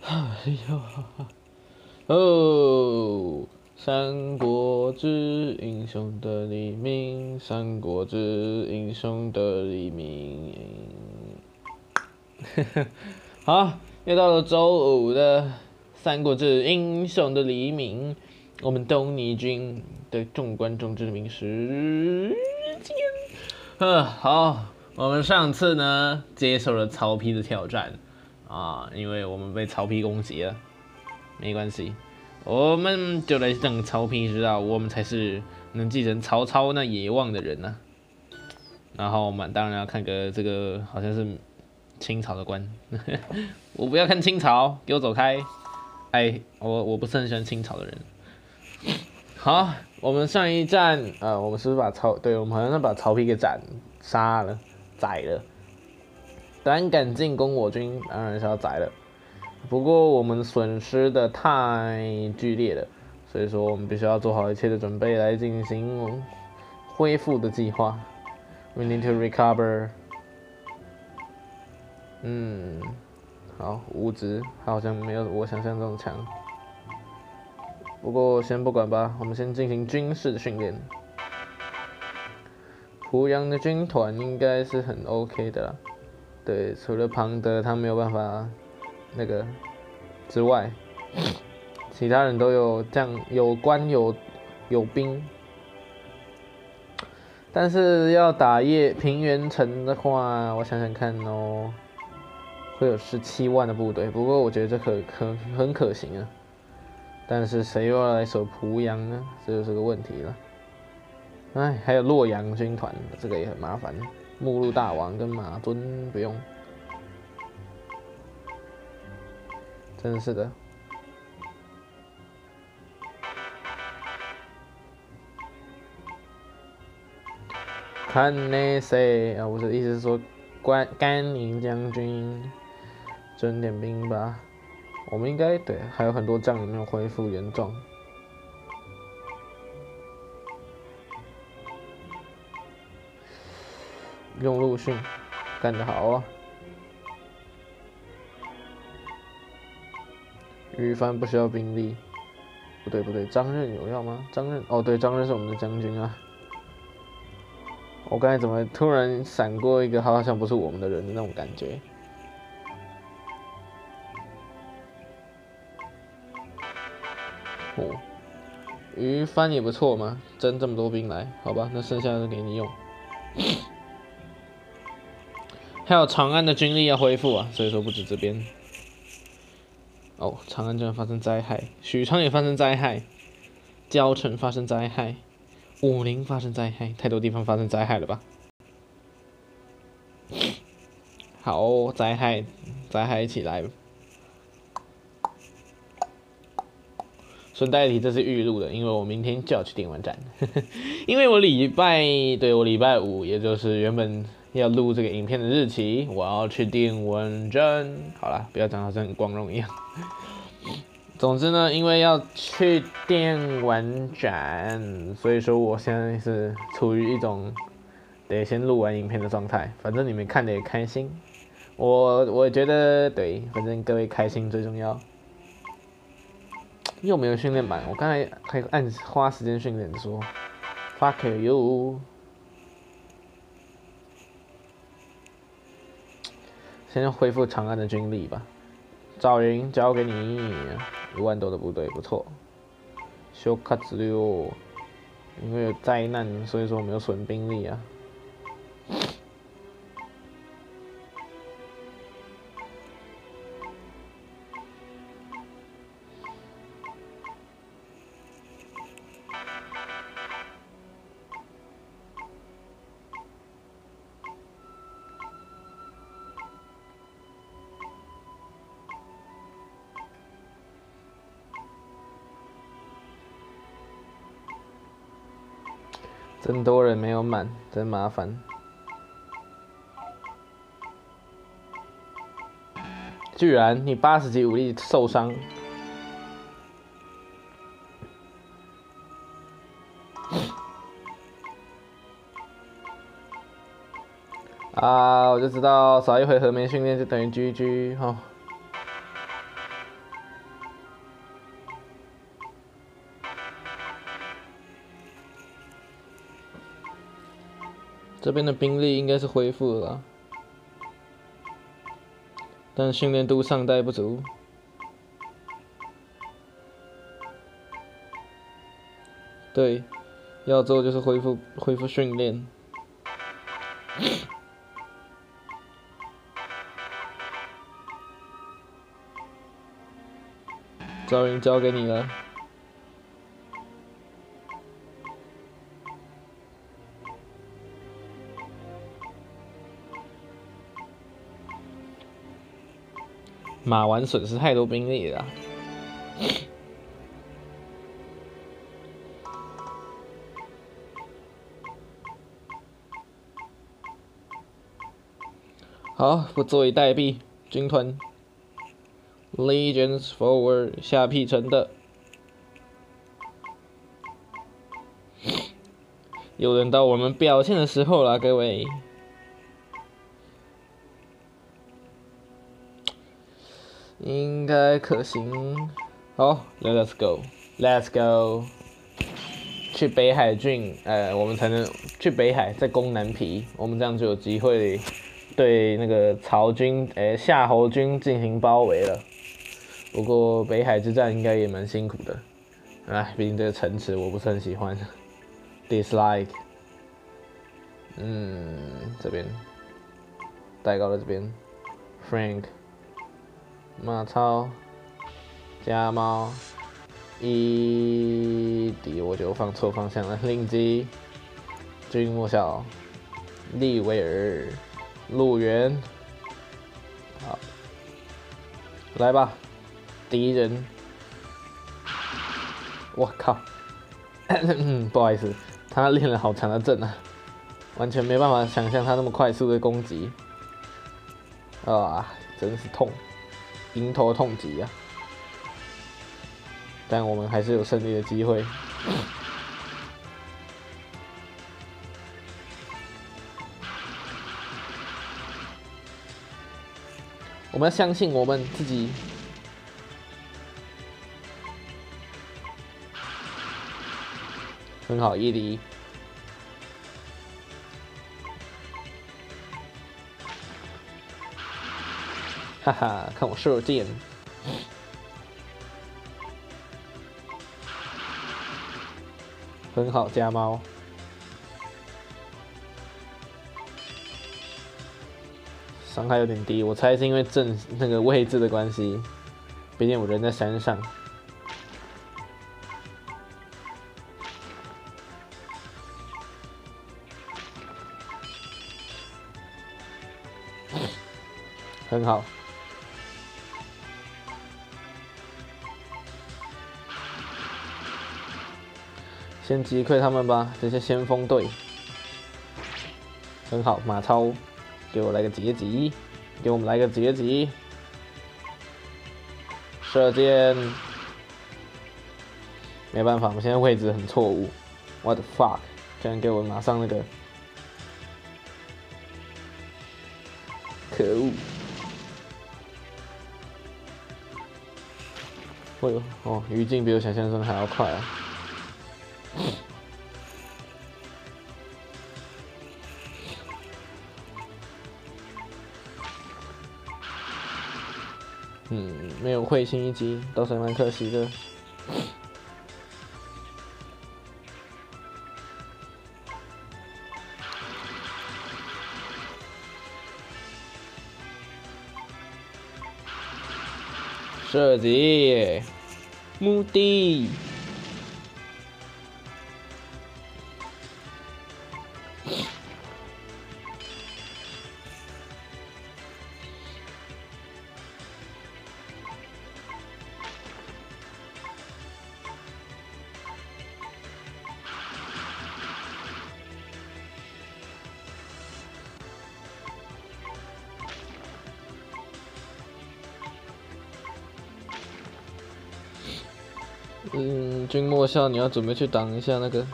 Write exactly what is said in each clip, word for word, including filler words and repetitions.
哎呦，哦，《三国志》英雄的黎明，《三国志》英雄的黎明。好，又到了周五的《三国志》英雄的黎明，我们东尼军的众观众之名时间。嗯，好，我们上次呢接受了曹丕的挑战啊，因为我们被曹丕攻击了。没关系，我们就来让曹丕知道，我们才是能继承曹操那野望的人呢、啊。然后我们当然要看个这个，好像是清朝的官，我不要看清朝，给我走开！哎，我我不是很喜欢清朝的人。好，我们上一站，呃，我们是不是把曹？对，我们好像是把曹丕给斩杀了，宰了。胆敢进攻我军，当然是要宰了。不过我们损失的太剧烈了，所以说我们必须要做好一切的准备来进行恢复的计划。We need to recover。嗯，好，物质好像没有我想象中强。不过先不管吧，我们先进行军事的训练。濮阳的军团应该是很 OK 的啦，对，除了庞德他没有办法那个。之外，其他人都有将有官有有兵，但是要打叶平原城的话，我想想看哦，会有十七万的部队，不过我觉得这可可很可行啊。但是谁又要来守濮阳呢？这就是个问题了。哎，还有洛阳军团，这个也很麻烦。目录大王跟马尊不用，真是的。看那谁啊，我的意思是说，甘甘宁将军，征点兵吧。我们应该对，还有很多将领没有恢复原状。用陆逊，干得好啊！于帆不需要兵力，不对不对，张任有要吗？张任哦，对，张任是我们的将军啊。我刚才怎么突然闪过一个好像不是我们的人的那种感觉？哦，于帆也不错嘛，征这么多兵来，好吧，那剩下的给你用。还有长安的军力要恢复啊，所以说不止这边。哦，长安居然发生灾害，许昌也发生灾害，交城发生灾害，武陵发生灾害，太多地方发生灾害了吧？好，灾害，灾害一起来。顺带提，这是预录的，因为我明天就要去电玩展，因为我礼拜，对我礼拜五，也就是原本要录这个影片的日期，我要去电玩展。好啦，不要讲好像很光荣一样。总之呢，因为要去电玩展，所以说我现在是处于一种得先录完影片的状态。反正你们看得也开心，我我觉得对，反正各位开心最重要。又没有训练版，我刚才还按花时间训练的说 ，fuck you。先恢复长安的军力吧。赵云交给你，一万多的部队，不错。修卡子六，因为有灾难，所以说没有损兵力啊。真多人没有满，真麻烦。居然你八十级武力受伤，啊！我就知道少一回合没训练就等于 G G 哈。 这边的兵力应该是恢复了啦，但训练度尚待不足。对，要做就是恢复恢复训练。赵云交给你了。马玩损失太多兵力了。好，不坐以待毙，军团 ，Legions forward， 下邳城的。又轮到我们表现的时候了，各位。应该可行。好 ，Let's go，Let's go。去北海郡，呃，我们才能去北海，再攻南皮，我们这样就有机会对那个曹军，诶、欸，夏侯军进行包围了。不过北海之战应该也蛮辛苦的，哎，毕竟这个城池我不是很喜欢 ，dislike。嗯，这边，戴高的这边 ，Frank。马超，家猫，一敌我就放错方向了。令姬，君莫笑，利维尔，陆源，好，来吧，敌人，我靠，不好意思，他练了好长的阵啊，完全没办法想象他那么快速的攻击，啊，真是痛。迎头痛击啊！但我们还是有胜利的机会。我们要相信我们自己。很好，伊犁。哈哈，看我射箭！很好，家猫。伤害有点低，我猜是因为正那个位置的关系，毕竟我人在山上。很好。先击溃他们吧，这些先锋队。很好，马超，给我来个截击，给我们来个截击，射箭。没办法，我们现在位置很错误。What the fuck！ 竟然给我马上那个，可恶！哎呦，哦，余烬比我想象中还要快啊！嗯，没有会心一击，倒是蛮可惜的。射击，目的。嗯，君莫笑，你要准备去挡一下那个。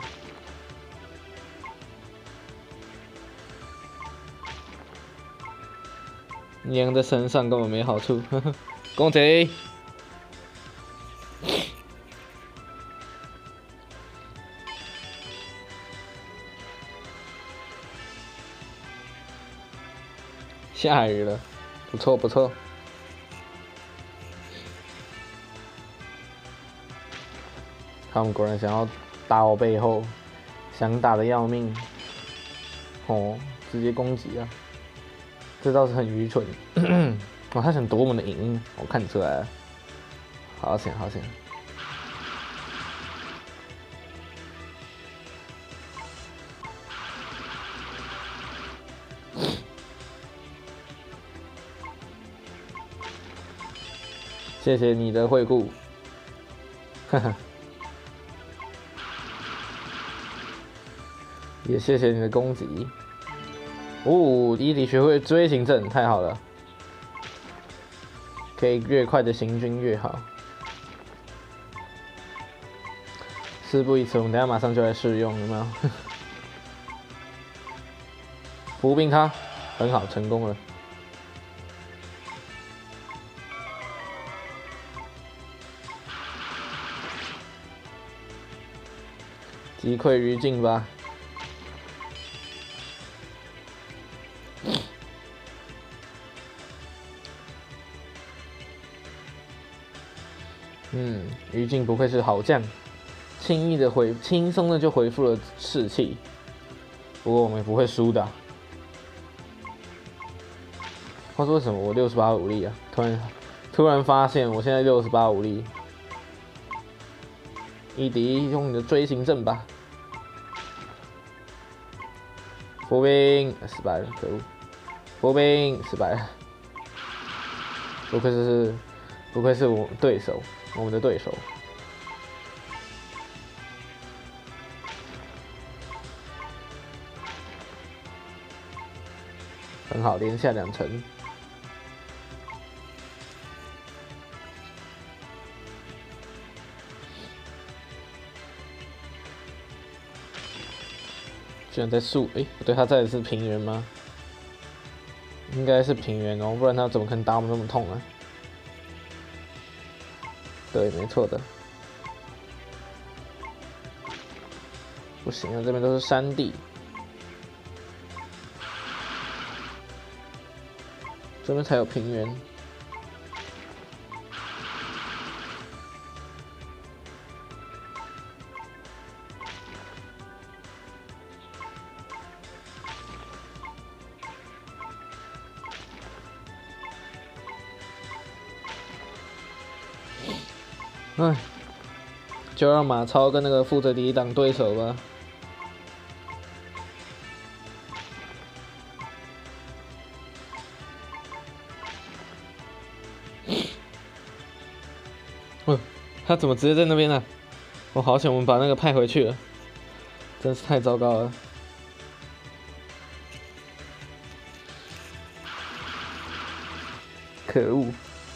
粘在身上根本没好处，呵呵，攻击！ 下雨了，不错不错。他们果然想要打我背后，想打的要命。哦，直接攻击啊！这倒是很愚蠢。哦，他想夺我们的赢，我看出来了。好险好险！谢谢你的惠顾，哈哈，也谢谢你的攻击。哦，伊迪学会锥形阵，太好了，可以越快的行军越好。事不宜迟，我们等下马上就来试用，有没有？伏兵他，很好，成功了。击溃于境吧。嗯，于境不愧是好将，轻易的回，轻松的就回复了士气。不过我们不会输的、啊。话说为什么我六十八武力啊？突然突然发现我现在六十八武力。伊迪，用你的锥形阵吧。伏兵失败了，可恶！伏兵失败了，不愧是不愧是我对手，我们的对手。很好，连下两城。居然在树，哎、欸，不对，他在的是平原吗？应该是平原哦，不然他怎么可能打我们那么痛啊？对，没错的。不行啊，这边都是山地，这边才有平原。唉，就让马超跟那个负责敌挡对手吧。嗯，他怎么直接在那边呢、啊？我好想我们把那个派回去了，真是太糟糕了。可恶！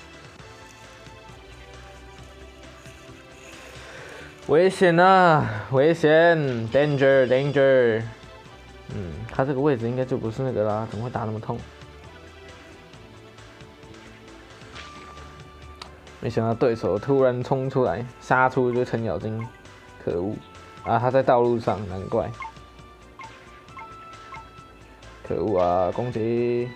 危险啊！危险 ！Danger! Danger! 嗯，他这个位置应该就不是那个啦，怎么会打那么痛？没想到对手突然冲出来，杀出一堆程咬金，可恶！啊，他在道路上，难怪。可恶啊！攻击！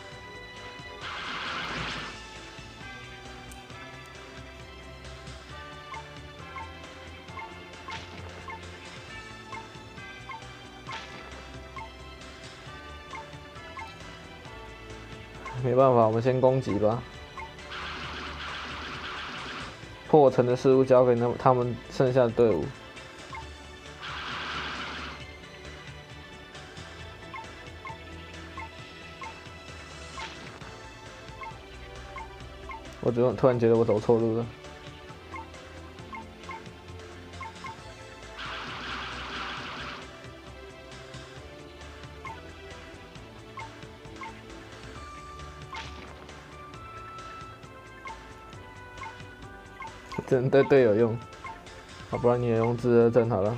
没办法，我们先攻击吧。破城的事务交给那他们剩下的队伍。我突突然觉得我走错路了。只能对队友用，要不然你也用自热阵好了。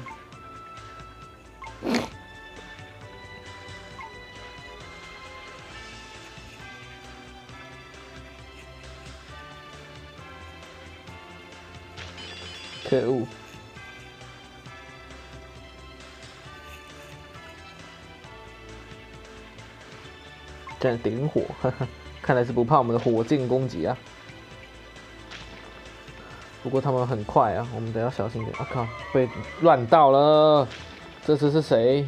可恶！ 竟然点火，哈哈，看来是不怕我们的火箭攻击啊。不过他们很快啊，我们得要小心点。啊靠，被乱到了，这次是谁？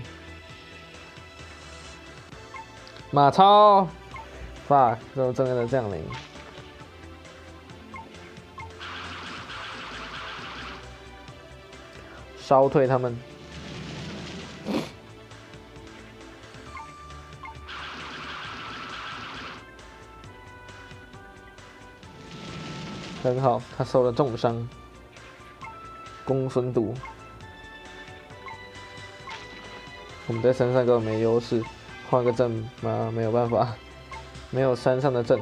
马超 ，fuck， 这种正义的降临。烧退他们，很好，他受了重伤，公孙度，我们在山上根本没优势，换个阵嘛没有办法，没有山上的阵。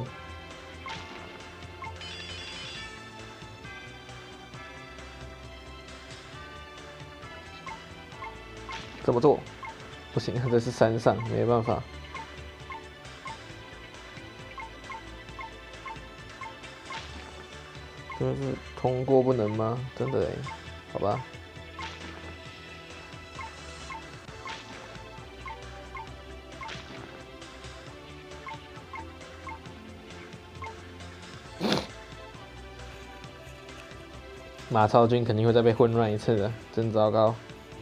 怎么做？不行，这是山上，没办法。真的是通过不能吗？真的哎，好吧。马超军肯定会再被混乱一次的，真糟糕。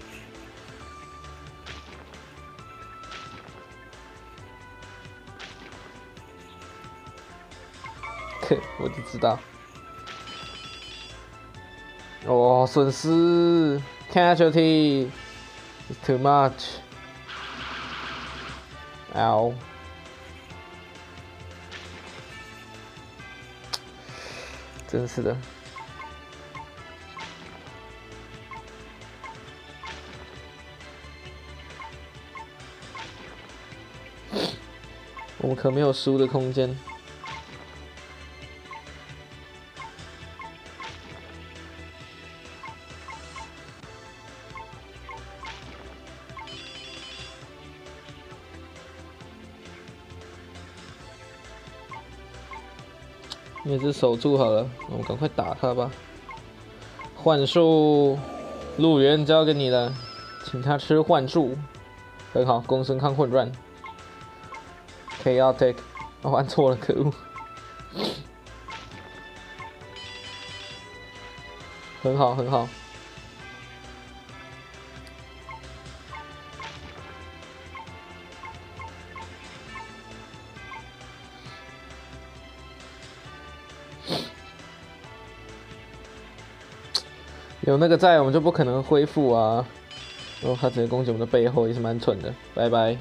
我就知道。哦，损失 casualty is too much。Ow。真是的。我们可没有输的空间。也是守住好了，我们赶快打他吧。幻术，路缘交给你了，请他吃幻术。很好，公孙康混乱。Chaotic， 哦，玩错了，可恶。很好，很好。有那个在，我们就不可能恢复啊。然后他直接攻击我们的背后，也是蛮蠢的。拜拜。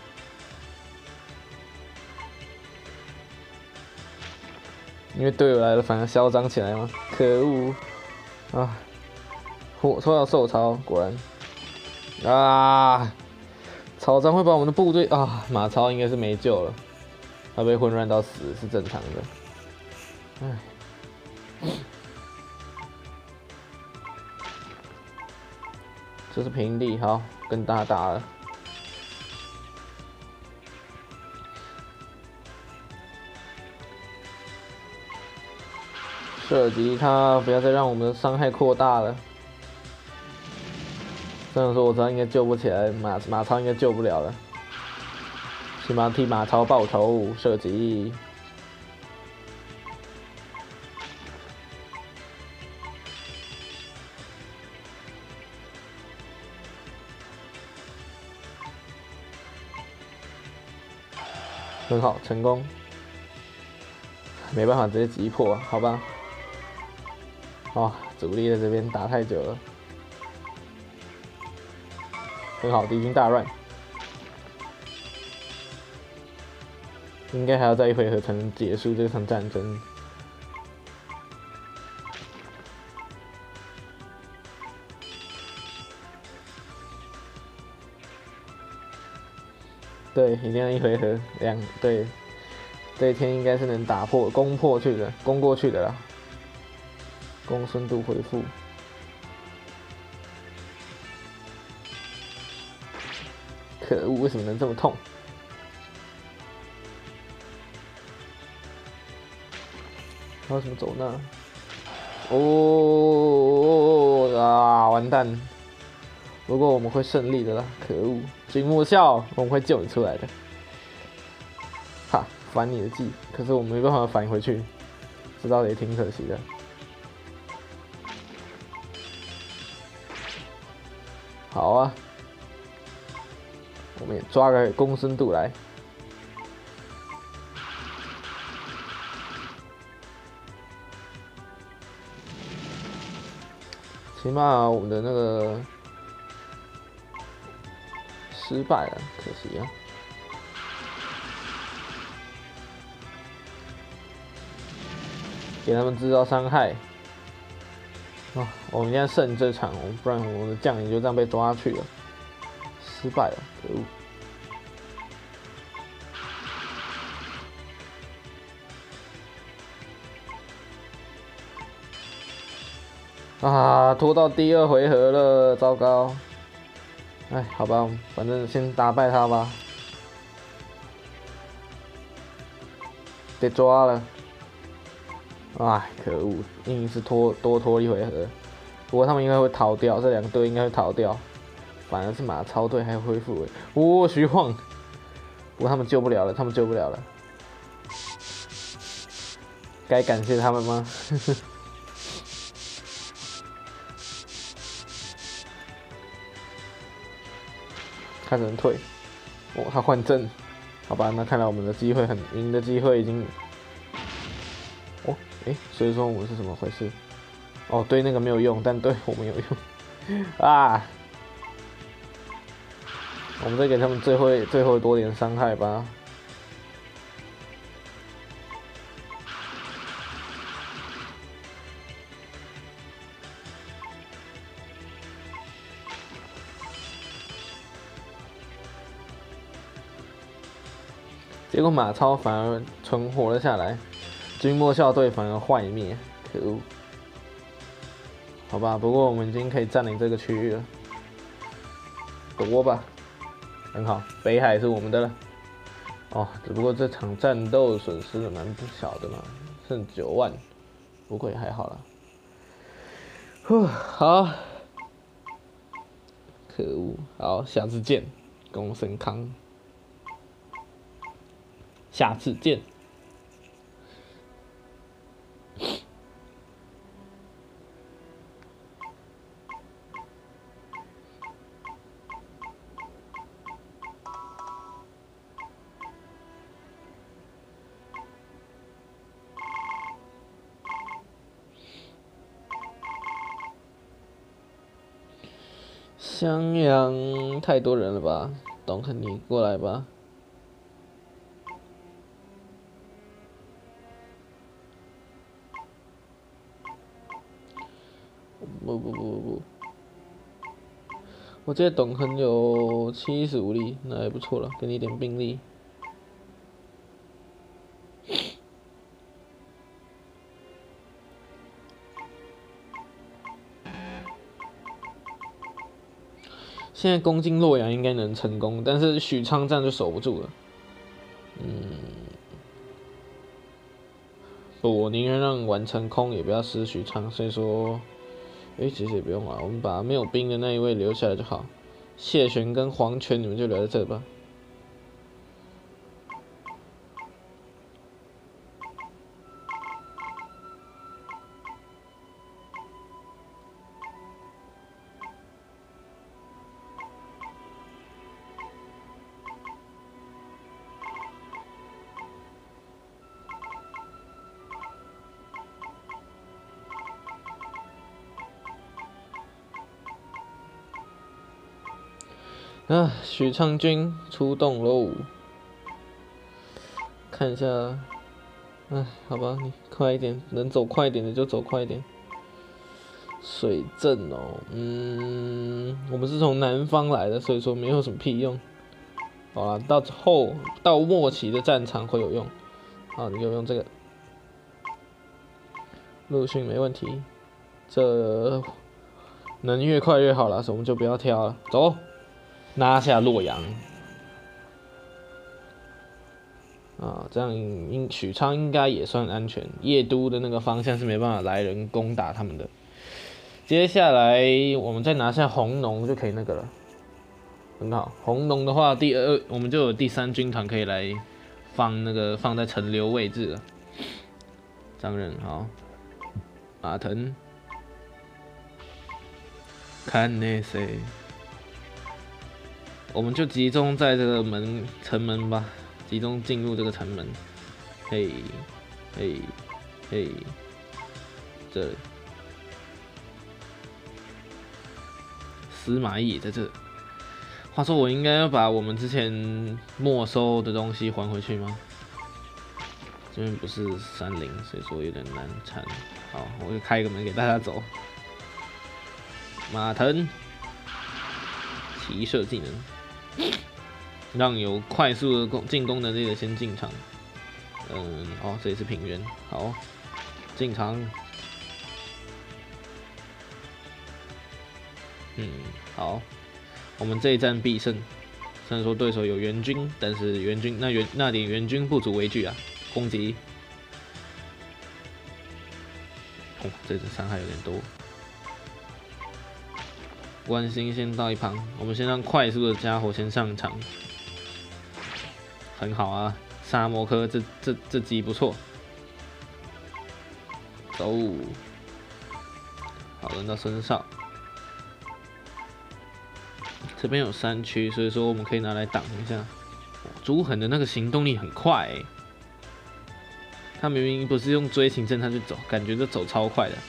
因为队友来了，反而嚣张起来吗？可恶！啊，火抽要受潮，果然。啊！曹彰会把我们的部队啊，马超应该是没救了，他被混乱到死是正常的。唉。这是平地，好，跟大打了。射击他，不要再让我们的伤害扩大了。虽然说我知道应该救不起来，马马超应该救不了了。起码替马超报仇，射击。很好，成功。没办法，直接击破，好吧。哦，主力在这边打太久了。很好，敌军大乱。应该还要再一回合才能结束这场战争。对，一定要一回合两对，这一天应该是能打破、攻破去的，攻过去的啦。公孙度回复，可恶，为什么能这么痛？还有什么走那？哦啊，完蛋！不过我们会胜利的啦，可恶！君莫笑，我们会救你出来的。 反你的计，可是我没办法反回去，这倒也挺可惜的。好啊，我们也抓个公深度来。起码我们的那个失败了，可惜啊。给他们制造伤害。啊，我们现在胜这场，不然我们的将领就这样被抓去了，失败了，可恶！啊，拖到第二回合了，糟糕！哎，好吧，反正先打败他吧。被抓了。哎，可恶！硬是拖多拖一回合，不过他们应该会逃掉，这两队应该会逃掉，反而是马超队还恢复了。哦，徐晃，不过他们救不了了，他们救不了了，该感谢他们吗？看人退，哦，他换阵，好吧，那看来我们的机会很赢的机会已经。哦，哎，所以说我们是怎么回事？哦，对那个没有用，但对我们有用啊！我们再给他们最后最后多点伤害吧。结果马超反而存活了下来，军末校队反而坏灭，可恶！好吧，不过我们已经可以占领这个区域了，夺吧，很好，北海是我们的了。哦，只不过这场战斗损失的蛮不小的嘛，剩九万，不过也还好啦。呼，好，可恶，好，下次见，公孙康。下次见。襄阳太多人了吧？董肯你过来吧。不不不不不，我记得董恒有七十武力，那也不错了，给你一点兵力。现在攻进洛阳应该能成功，但是许昌这样就守不住了。嗯，不，我宁愿让完成空，也不要失许昌。所以说，哎、欸，其实也不用啊，我们把没有兵的那一位留下来就好。谢玄跟黄泉，你们就留在这吧。啊，许昌军出动喽！看一下，哎，好吧，你快一点，能走快一点的就走快一点。水镇哦，嗯，我们是从南方来的，所以说没有什么屁用。好啦，到后到末期的战场会有用。好，你就用这个陆逊没问题，这能越快越好啦，所以我们就不要挑了，走。拿下洛阳啊，这样应许昌应该也算安全。邺都的那个方向是没办法来人攻打他们的。接下来我们再拿下弘农就可以那个了，很好。弘农的话，第二我们就有第三军团可以来放那个放在陈留位置了。张任好，马腾，看那谁，我们就集中在这个门城门吧，集中进入这个城门。嘿，嘿，嘿，这司马懿也在这。话说，我应该要把我们之前没收的东西还回去吗？这边不是山林，所以说有点难缠。好，我就开一个门给大家走。马腾，骑射技能，让有快速的攻进攻能力的先进场。嗯，哦，这里是平原，好，进场。嗯，好，我们这一战必胜。虽然说对手有援军，但是援军那援那点援军不足为惧啊！攻击，哦，这次伤害有点多。关心先到一旁，我们先让快速的家伙先上场。很好啊，沙摩科这这这集不错。走，好，轮到孙少。这边有山区，所以说我们可以拿来挡一下。朱恒的那个行动力很快、欸，他明明不是用锥形阵，他就走，感觉就走超快的。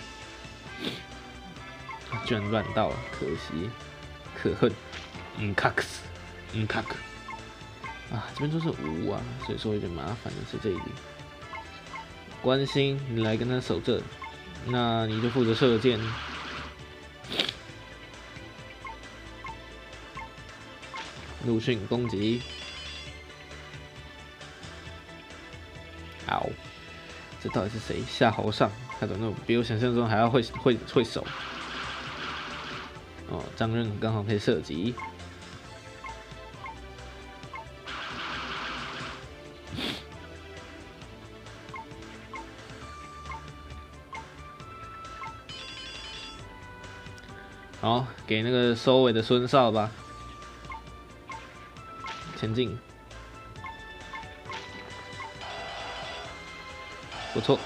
居然乱到了，可惜，可恨。嗯，卡克斯，嗯，卡克。啊，这边都是无啊，所以说有点麻烦的是这里。关心，你来跟他守这，那你就负责射箭。陆逊攻击，好，这到底是谁？夏侯尚，他怎么比我想象中还要会会会守？哦，张任刚好可以射击。好，给那个收尾的孙少吧。前进，不错，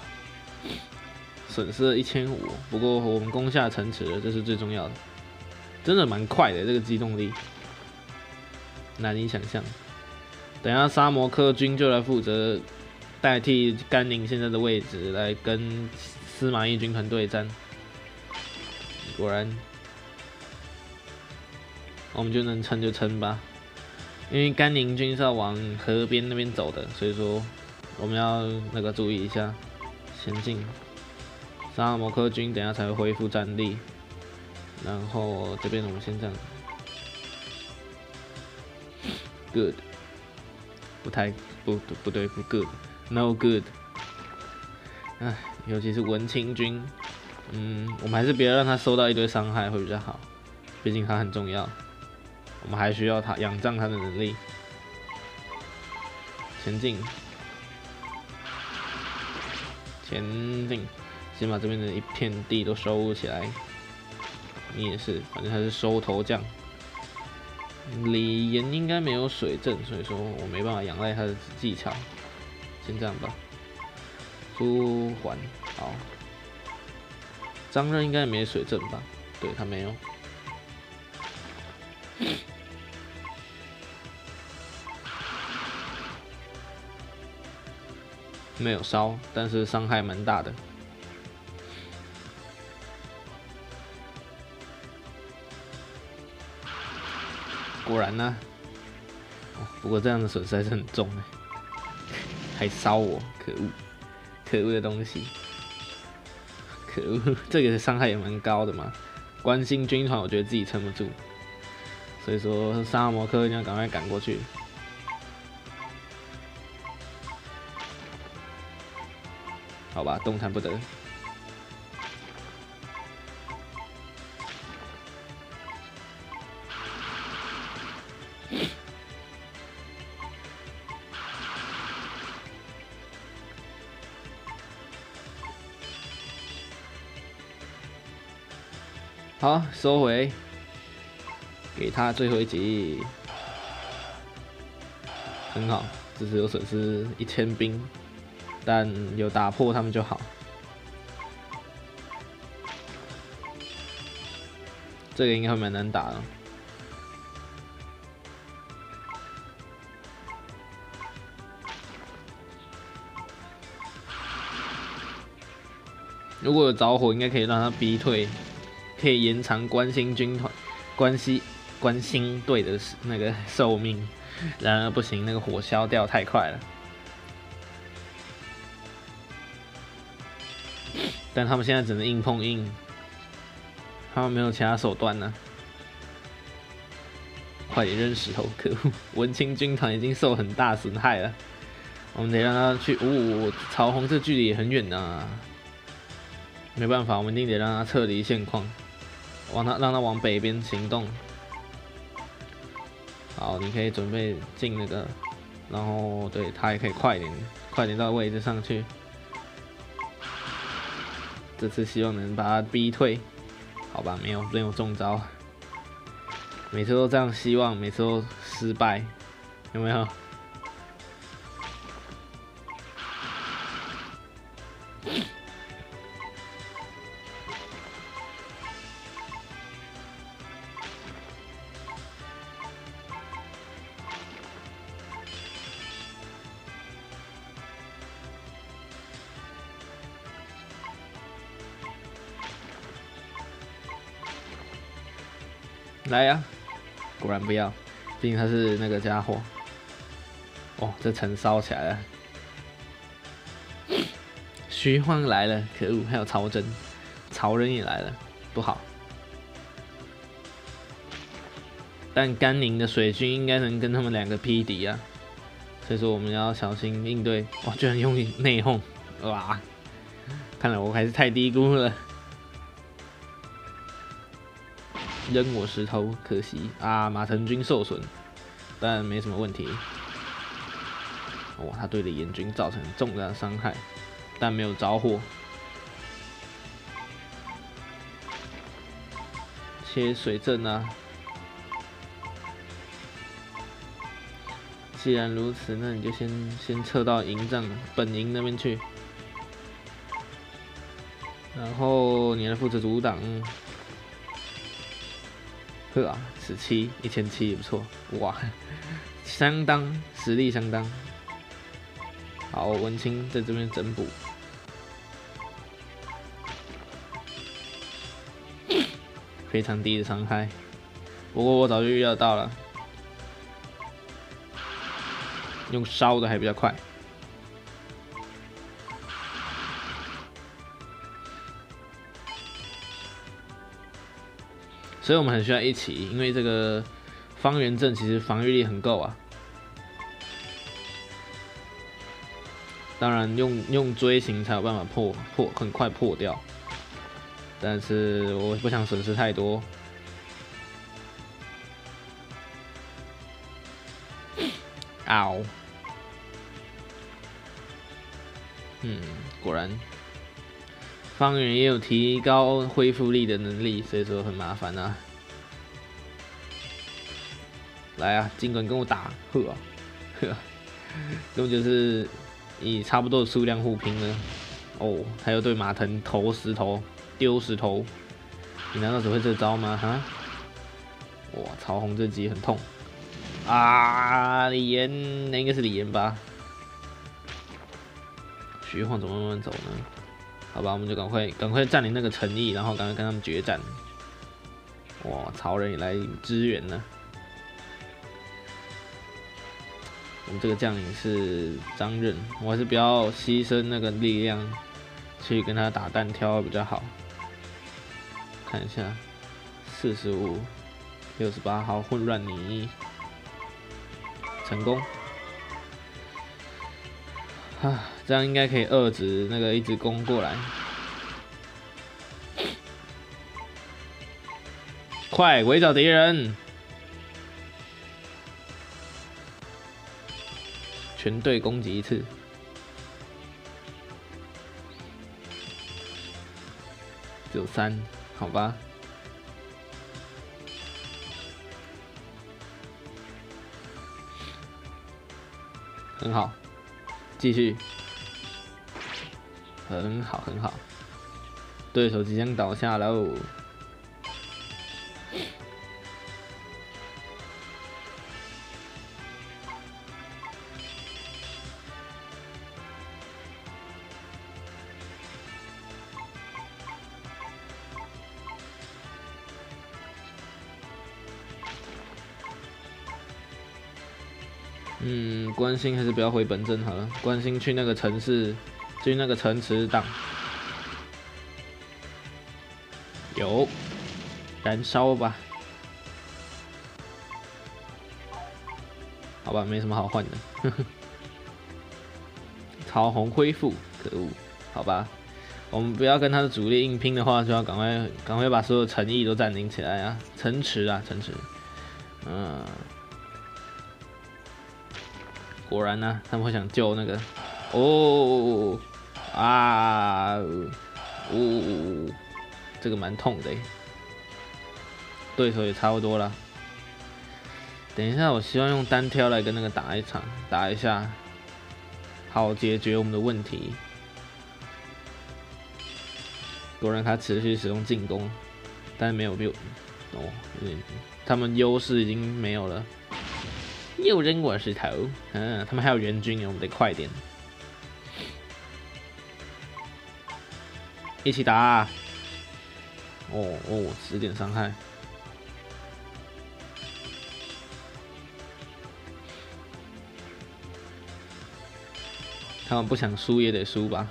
损失了一千五，不过我们攻下城池了，这是最重要的。真的蛮快的，这个机动力难以想象。等一下沙摩科军就来负责代替甘宁现在的位置，来跟司马懿军团对战。果然，我们就能撑就撑吧。因为甘宁军是要往河边那边走的，所以说我们要那个注意一下前进。沙摩科军等一下才会恢复战力，然后这边我们先这样 ，good， 不太不不对不 good，no good。哎，尤其是文清军，嗯，我们还是别让他受到一堆伤害会比较好，毕竟他很重要。我们还需要他仰仗他的能力，前进，前进，先把这边的一片地都收起来。你也是，反正他是收头将。李岩应该没有水阵，所以说我没办法仰赖他的技巧。先这样吧。朱桓好，张任应该也没水阵吧？对他没有。没有烧，但是伤害蛮大的。果然呢、啊哦，不过这样的损失还是很重哎，还烧我，可恶，可恶的东西，可恶，这个伤害也蛮高的嘛。关心军团，我觉得自己撑不住，所以说沙摩科一定要赶快赶过去。好吧，动弹不得。好，收回，给他最后一击，很好， 只是有损失一千兵，但有打破他们就好。这个应该会蛮难打的。如果有着火，应该可以让他逼退，可以延长关心军团、关西关心队的那个寿命。然而不行，那个火消掉太快了。但他们现在只能硬碰硬，他们没有其他手段呢、啊。快点扔石头！可恶，文青军团已经受很大损害了。我们得让他去。哦，曹洪这距离也很远呐、啊。没办法，我们一定得让他撤离现况，往他让他往北边行动。好，你可以准备进那个，然后对他也可以快点，快点到位置上去。这次希望能把他逼退，好吧？没有，没有中招。每次都这样希望，每次都失败，有没有？来呀、啊！果然不要，毕竟他是那个家伙。哦，这城烧起来了。徐晃来了，可恶！还有曹真，曹仁也来了，不好。但甘宁的水军应该能跟他们两个匹敌啊，所以说我们要小心应对。哇，居然用内讧，哇！看来我还是太低估了。扔我石头，可惜啊！马腾军受损，但没什么问题。哇，他对李彦军造成重大的伤害，但没有着火。切水阵啊！既然如此，那你就先先撤到营帐本营那边去，然后你来负责阻挡。呵啊，十七一千七也不错，哇，相当实力相当。好，文青在这边整补，非常低的伤害。不过我早就预料到了，用烧的还比较快。所以我们很需要一起，因为这个方圆阵其实防御力很够啊。当然用用锥形才有办法破破很快破掉，但是我不想损失太多。嗷！嗯，果然。方圆也有提高恢复力的能力，所以说很麻烦啊。来啊，尽管跟我打，呵啊，呵啊，根本就是以差不多的数量互拼了。哦，还有对马腾投石头、丢石头，你难道只会这招吗？哈？哇，曹洪这击很痛啊！李岩，那应该是李岩吧？徐晃怎么慢慢走呢？好吧，我们就赶快赶快占领那个城邑，然后赶快跟他们决战。哇，曹仁也来支援了。我们这个将领是张任，我还是不要牺牲那个力量去跟他打单挑比较好。看一下，四十五、六十八，好，混乱你成功。啊，这样应该可以遏制那个一直攻过来。快围剿敌人！全队攻击一次。只有三，好吧。 很好，继续，很好很好，对手即将倒下喽。嗯，关心还是不要回本阵好了。关心去那个城市，去那个城池挡。有，燃烧吧。好吧，没什么好换的。呵呵。曹洪恢复，可恶。好吧，我们不要跟他的主力硬拼的话，就要赶快赶快把所有城邑都占领起来啊！城池啊，城池。嗯。果然呢、啊，他们会想救那个，哦啊，哦，这个蛮痛的。对手也差不多了。等一下，我希望用单挑来跟那个打一场，打一下，好解决我们的问题。果然他持续使用进攻，但没有 build， 哦，他们优势已经没有了。又扔我石头，嗯，他们还有援军，我们得快点，一起打、啊。哦哦，十点伤害，他们不想输也得输吧。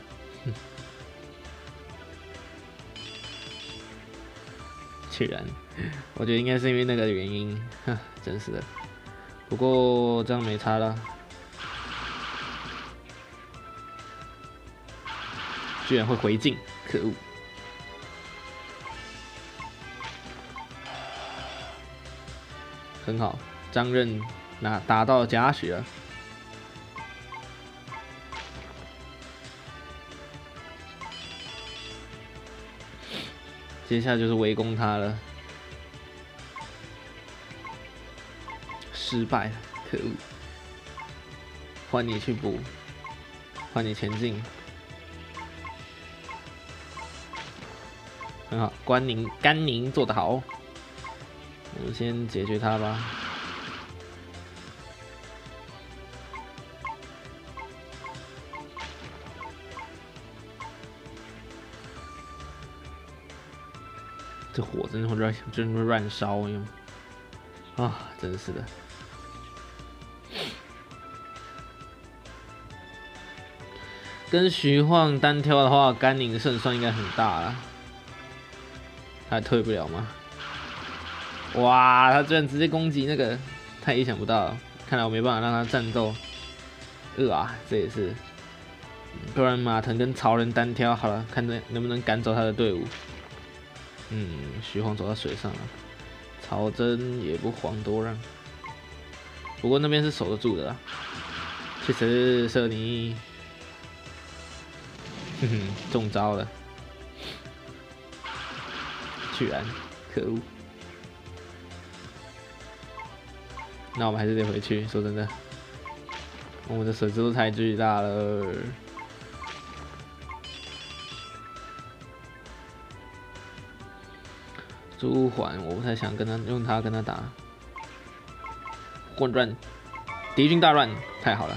居然，我觉得应该是因为那个原因，哈，真是的。不过这样没差了，居然会回敬，可恶！很好，张任拿达到假血了。接下来就是围攻他了。失败了，可恶！换你去补，换你前进，很好。关宁、甘宁做得好，我们先解决他吧。这火真的会乱，真的会乱烧哟！啊，真是的。跟徐晃单挑的话，甘宁的胜算应该很大了。他还退不了吗？哇，他居然直接攻击那个，太意想不到了。看来我没办法让他战斗。呃啊，这也是。不然马腾跟曹仁单挑好了，看能能不能赶走他的队伍。嗯，徐晃走到水上了，曹真也不遑多让。不过那边是守得住的啦。确实，舍尼。哼哼，中招了，居然，可恶！那我们还是得回去。说真的，我们的损失都太巨大了。朱桓，我不太想跟他用他跟他打。混乱，敌军大乱，太好了。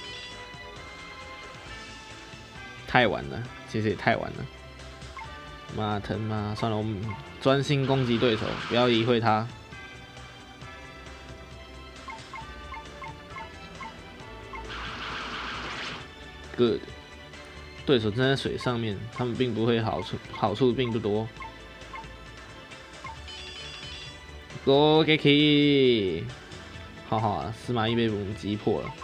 太晚了，其实也太晚了。马腾嘛，算了，我们专心攻击对手，不要理会他。Good， 对手站在水上面，他们并不会好处，好处并不多。Go Geki， 好好啊，司马懿被我们击破了。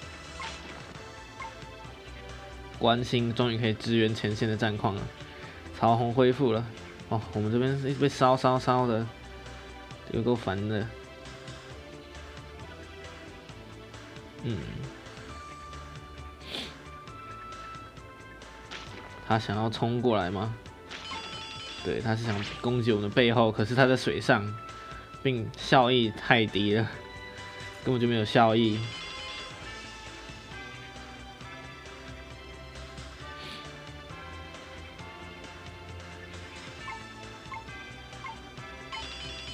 关心终于可以支援前线的战况了，曹洪恢复了。哦，我们这边一直被烧烧烧的，有够烦的。嗯，他想要冲过来吗？对，他是想攻击我们的背后，可是他在水上，并效益太低了，根本就没有效益。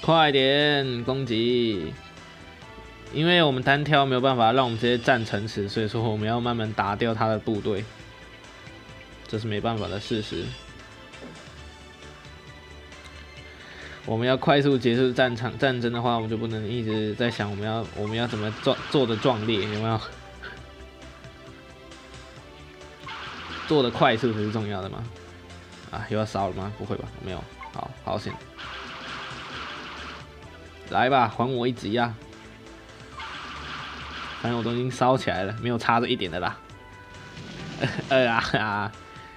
快点攻击！因为我们单挑没有办法让我们直接占城池，所以说我们要慢慢打掉他的部队，这是没办法的事实。我们要快速结束战场战争的话，我们就不能一直在想我们要我们要怎么做做的壮烈，有没有？做的快速才是重要的嘛。啊，又要烧了吗？不会吧，没有。好，好险。来吧，还我一击啊！反正我都已经烧起来了，没有差这一点的啦。哎呀呀！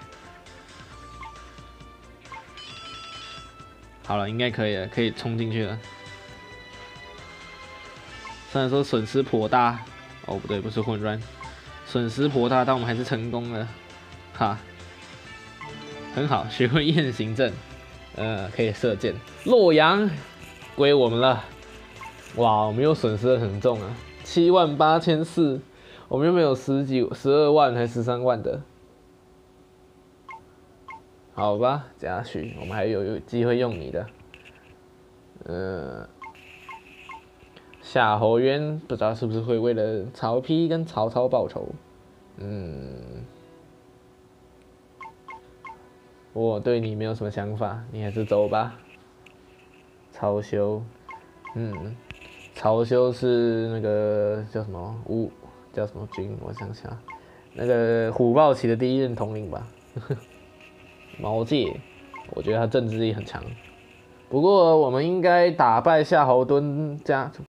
好了，应该可以了，可以冲进去了。虽然说损失颇大，哦不对，不是混乱，损失颇大，但我们还是成功了，哈，很好，学会雁行阵，呃，可以射箭。洛阳归我们了，哇，我们又损失的很重啊，七万八千四，我们原本有十几、十二万还十三万的。好吧，嘉许，我们还有有机会用你的。呃，夏侯渊不知道是不是会为了曹丕跟曹操报仇。嗯，我对你没有什么想法，你还是走吧。曹休，嗯，曹休是那个叫什么吴叫什么军？我想想，那个虎豹骑的第一任统领吧。毛玠，我觉得他政治力很强。不过我们应该打败夏侯惇加